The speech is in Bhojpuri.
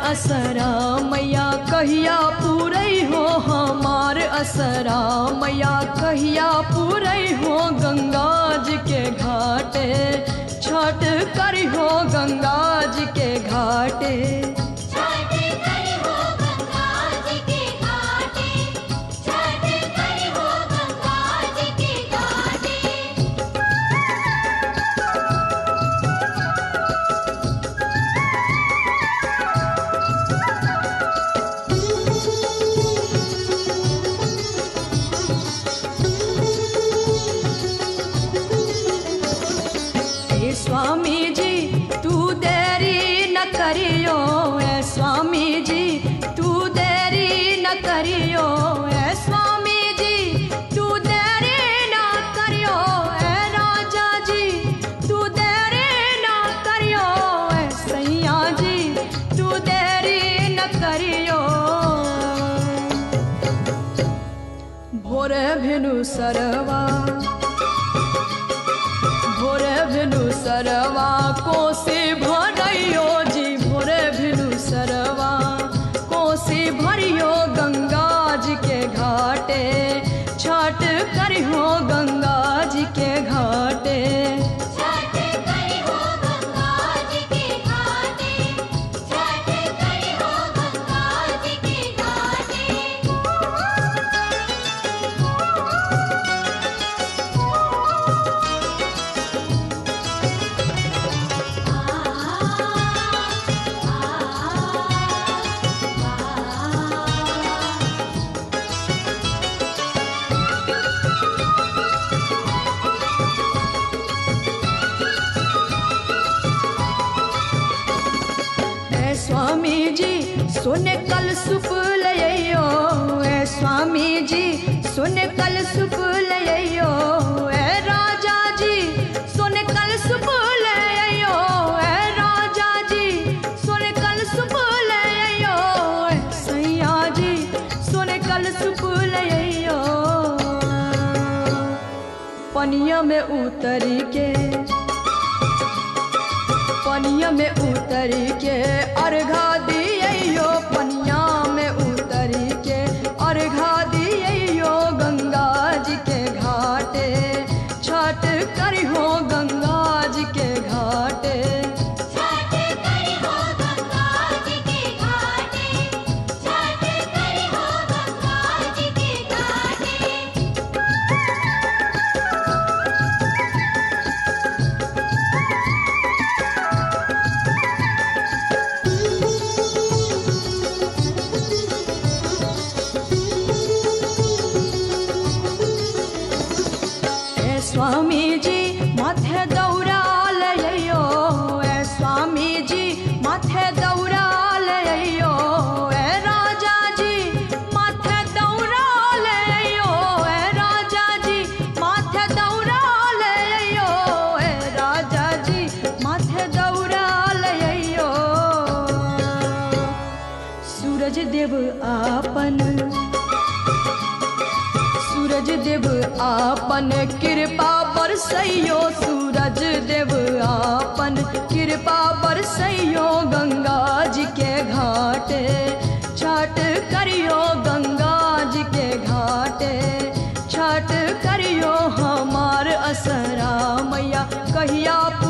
असरा मैया कहिया पूरई हो हमार असरा मैया कहिया पूरई हो गंगा जी के घाटे छठ करी हो गंगा जी के घाटे स्वामी जी तू देरी न करियो ऐ स्वामी जी तू देरी न करियो ऐ स्वामी जी तू देरी न करियो ऐ राजा जी तू देरी न करियो ऐ सैया जी तू देरी न करियो भोरे भेनु सरवा सरवा कोसी भरियो जी भोरे भिनु सरवा कोसी भरियो गंगा जी के घाटे छठ करियो गंगा जी के घाटे स्वामी जी सुने कल सुप लइयो ए स्वामी जी सुने कल सुप लइयो ए राजा जी सुने कल सुप लइयो ए राजा जी सुने कल सुप लइयो ए सैया जी सुने कल सुप लइयो पनिया में उतरी के पनिया में उतरी के अर्घा दियो पनिया में उतरी के अर्घा दियो गंगा जी के घाटे छठ करियो गंगा जी के घाटे स्वामी जी माथे दौरा लइयो ए स्वामी जी माथे दौरा लइयो ए राजा जी माथे दौरा लइयो ए राजा जी माथे दौरा लइयो ए राजा जी माथे दौरा लइयो सूरज देव आपन सूरज देव आपन कृपा बरसइयो सूरज देव आपन कृपा बरसइयो गंगा जी के घाटे छठ करियो गंगा जी के घाटे छठ करियो हमार असरा मैया कहिया